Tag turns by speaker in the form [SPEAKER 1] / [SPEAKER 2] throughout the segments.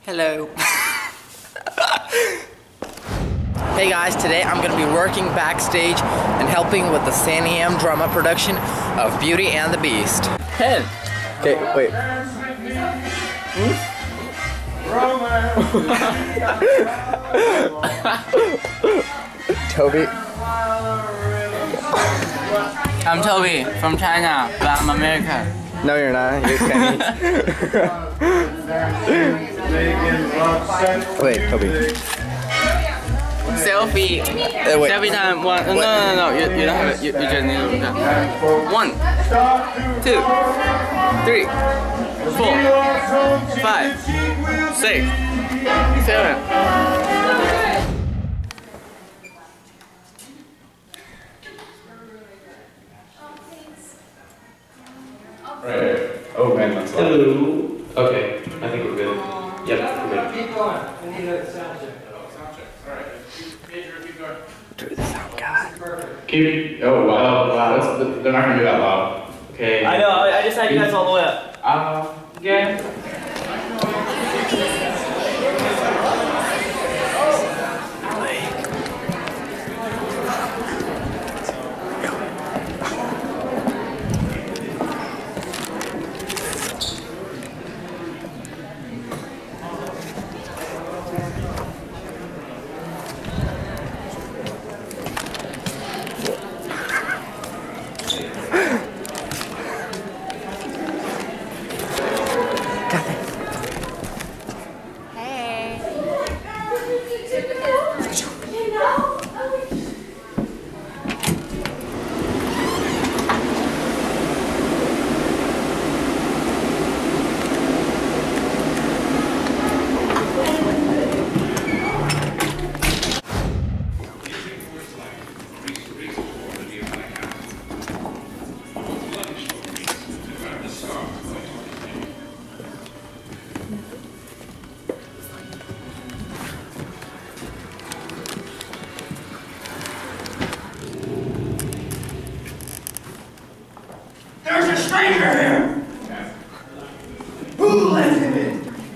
[SPEAKER 1] Hello. Hey guys, today I'm going to be working backstage and helping with the Saniam drama production of Beauty and the Beast. Hey. Okay, wait. Toby.
[SPEAKER 2] I'm Toby from China, but I'm American.
[SPEAKER 1] No, you're not. You're Chinese. Wait, Toby.
[SPEAKER 2] Selfie.
[SPEAKER 1] Wait.
[SPEAKER 2] Selfie time. One. No. You don't have it. You just need to look at 1, 2, 3, 4, 5, 6, 7.
[SPEAKER 3] Right. Oh man, that's loud.
[SPEAKER 4] Hello.
[SPEAKER 3] Okay, I think we're good. Yep, we're good.
[SPEAKER 4] Keep going. We need a sound check.
[SPEAKER 1] Do the sound guy.
[SPEAKER 3] Keep. Oh wow, they're not gonna be that loud. Okay.
[SPEAKER 4] I know. I just had you guys all the way up.
[SPEAKER 3] Yeah.
[SPEAKER 5] There's a stranger here! Who let him in?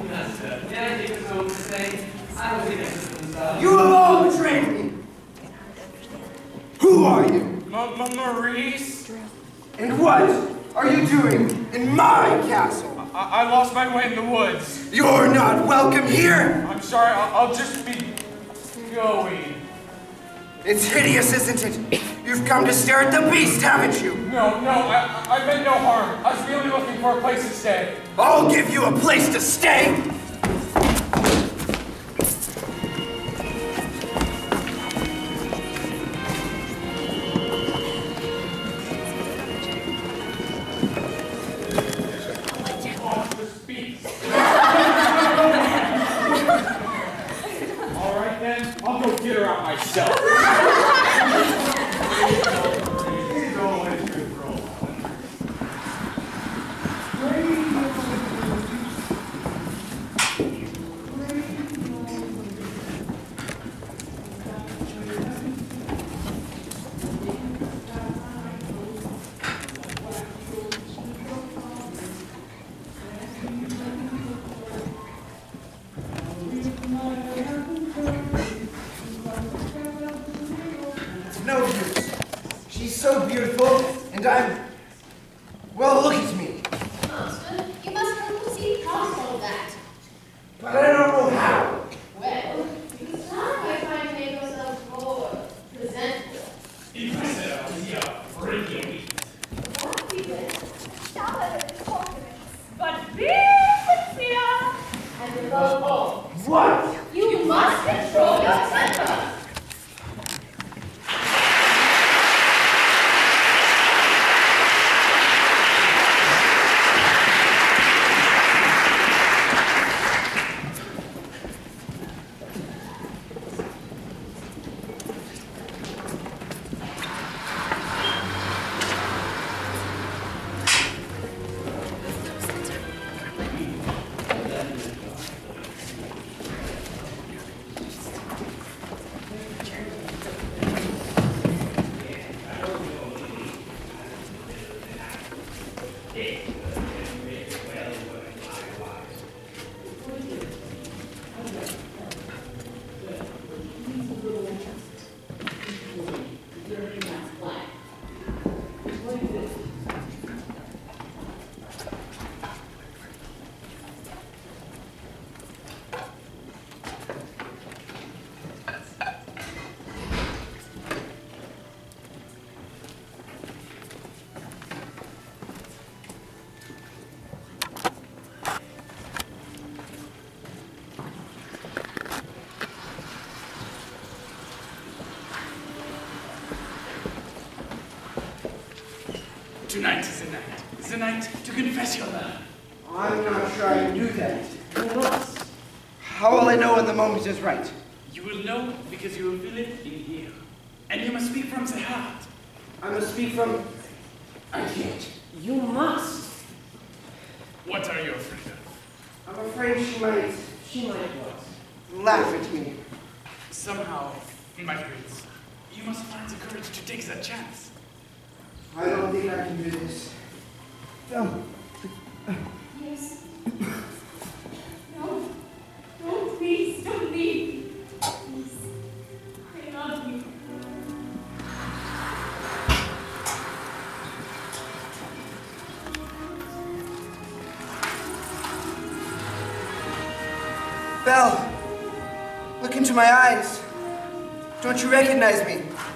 [SPEAKER 5] You alone betrayed me! Who are you?
[SPEAKER 6] Maurice?
[SPEAKER 5] And what are you doing in my castle?
[SPEAKER 6] I lost my way in the woods.
[SPEAKER 5] You're not welcome here!
[SPEAKER 6] I'm sorry, I'll just be going.
[SPEAKER 5] It's hideous, isn't it? You've come to stare at the beast, haven't you?
[SPEAKER 6] No, I meant no harm. I was really looking for a place to stay.
[SPEAKER 5] I'll give you a place to stay!
[SPEAKER 6] All right then, I'll go get her out myself.
[SPEAKER 5] It's no use. She's so beautiful, and I'm... Well, look at me.
[SPEAKER 7] Master, you must help us see past all that.
[SPEAKER 5] But I don't know how.
[SPEAKER 7] Well, you can start by trying to make yourself more presentable. What be then? But be sincere! And above all,
[SPEAKER 5] What?
[SPEAKER 7] you must control your temper!
[SPEAKER 6] Tonight is the night. It's the night to confess your love.
[SPEAKER 5] I'm not sure I can do that. You must. How will I know when the moment is right?
[SPEAKER 6] You will know because you will feel it in here. And you must speak from the heart.
[SPEAKER 5] I must speak from... I can't.
[SPEAKER 4] You must.
[SPEAKER 6] What are you afraid of?
[SPEAKER 5] I'm afraid
[SPEAKER 4] She might what?
[SPEAKER 5] laugh at me.
[SPEAKER 6] Somehow, my prince, you must find the courage to take that chance.
[SPEAKER 5] I don't think I can do this. No.
[SPEAKER 7] Yes. No. No, please, don't leave me. Please. I love you.
[SPEAKER 5] Belle, look into my eyes. Don't you recognize me?